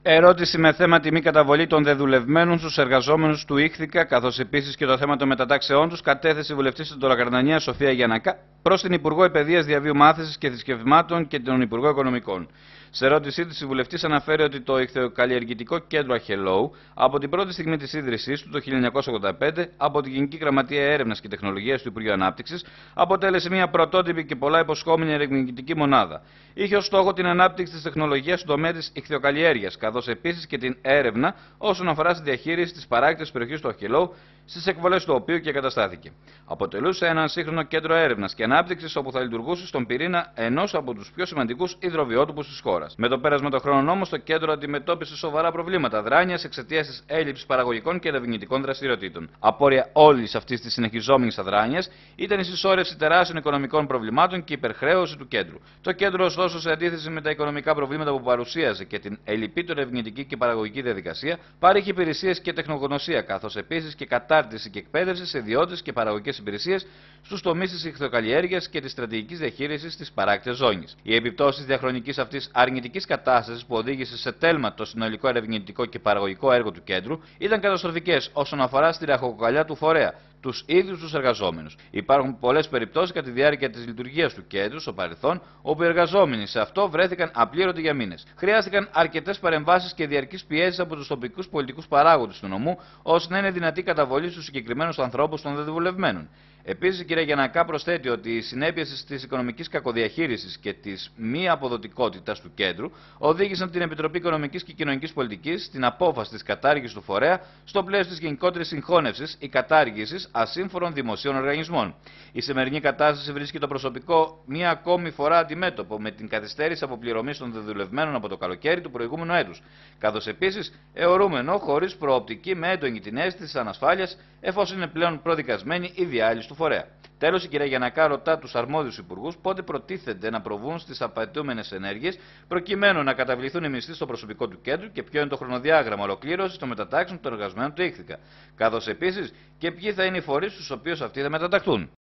Ερώτηση με θέμα τιμή καταβολή των δεδουλευμένων στους εργαζόμενους του Ήχθικα, καθώς επίσης και το θέμα των μετατάξεών τους, κατέθεσε η βουλευτής στην Τωρακαρνανία Σοφία Γιαννακά προς την Υπουργό Παιδείας, Διαβίου Μάθησης και Θρησκευμάτων και τον Υπουργό Οικονομικών. Σε ερώτησή της, η βουλευτής αναφέρει ότι το Ιχθυοκαλλιεργητικό Κέντρο Αχελόου, από την πρώτη στιγμή της ίδρυσής του το 1985, από την Γενική Γραμματεία Έρευνας και Τεχνολογίας του Υπουργείου Ανάπτυξης, αποτέλεσε μια πρωτότυπη και πολλά υποσχόμενη ερευνητική μονάδα. Είχε ως στόχο την ανάπτυξη της τεχνολογίας στον τομέα της ιχθυοκαλλιέργειας, καθώς επίσης και την έρευνα όσον αφορά στη διαχείριση της παράκτητης περιοχής του Αχελόου, στις εκβολές του οποίου και εγκαταστάθηκε. Αποτελούσε ένα σύγχρονο κέντρο έρευνας και ανάπτυξης όπου θα λειτουργούσε στον πυρήνα ενός από τους πιο σημαντικούς υδροβιότοπους της χώρας. Με το πέρασμα των χρόνων όμως, το κέντρο αντιμετώπισε σοβαρά προβλήματα δράνειας εξαιτίας της έλλειψης παραγωγικών και ερευνητικών δραστηριοτήτων. Απόρρια όλης αυτής της συνεχιζόμενης αδράνειας ήταν η συσσόρευση τεράστιων οικονομικών προβλημάτων και η υπερχρέωση του κέντρου. Το κέντρο, ωστόσο, σε αντίθεση με τα οικονομικά προβλήματα που παρουσίαζε και την ελλειπή ερευνητική και παραγωγική διαδικασία, παρέχει υπηρεσίες και τεχνογνωσία, καθώς επίσης και κατάρτιση και εκπαίδευση σε ιδιώτες και παραγωγικές υπηρεσίες στους τομείς της ιχθυοκαλλιέργειας και της στρατηγικής διαχείρισης της παράκτητης ζώνης. Οι επιπτώσεις της διαχρονικής αυτής αρνητικής κατάστασης που οδήγησε σε τέλμα το συνολικό ερευνητικό και παραγωγικό έργο του κέντρου ήταν καταστροφικές όσον αφορά στη ραχοκοκαλιά του φορέα, τους ίδιους τους εργαζόμενους. Υπάρχουν πολλές περιπτώσεις κατά τη διάρκεια της λειτουργίας του κέντρου στο παρελθόν, όπου οι εργαζόμενοι σε αυτό βρέθηκαν απλήρωτοι για μήνες. Χρειάστηκαν αρκετές παρεμβάσεις και διαρκείς πιέσεις από τους τοπικούς πολιτικούς παράγοντες του νομού, ώστε να είναι δυνατή καταβολή στους συγκεκριμένους ανθρώπους των δεδουλευμένων. Επίσης, η κυρία Γιαννακά προσθέτει ότι οι συνέπειες της οικονομικής κακοδιαχείρισης και της μη αποδοτικότητας του κέντρου οδήγησαν την Επιτροπή Οικονομικής και Κοινωνικής Πολιτικής στην απόφαση της κατάργησης του φορέα στο πλαίσιο της γενικότερης συγχώνευσης ή κατάργησης ασύμφορων δημοσίων οργανισμών. Η σημερινή κατάσταση βρίσκει το προσωπικό μία ακόμη φορά αντιμέτωπο με την καθυστέρηση αποπληρωμής των δεδουλευμένων από το καλοκαίρι του προηγούμενου έτους, καθώς επίσης αιωρούμενο χωρίς προοπτική με έντονη την αίσθηση της ανασφάλειας, εφόσον είναι πλέον προδικασμένη η διάλυση του φορέα. Τέλος, η κυρία Γιαννακά ρωτά τους αρμόδιους υπουργούς πότε προτίθενται να προβούν στις απαιτούμενες ενέργειες προκειμένου να καταβληθούν οι μισθοί στο προσωπικό του κέντρου και ποιο είναι το χρονοδιάγραμμα ολοκλήρωσης των μετατάξεων των εργαζομένων του Ήχθικα, καθώς επίσης και ποιοι θα είναι οι φορείς στους οποίους αυτοί θα μεταταχθούν.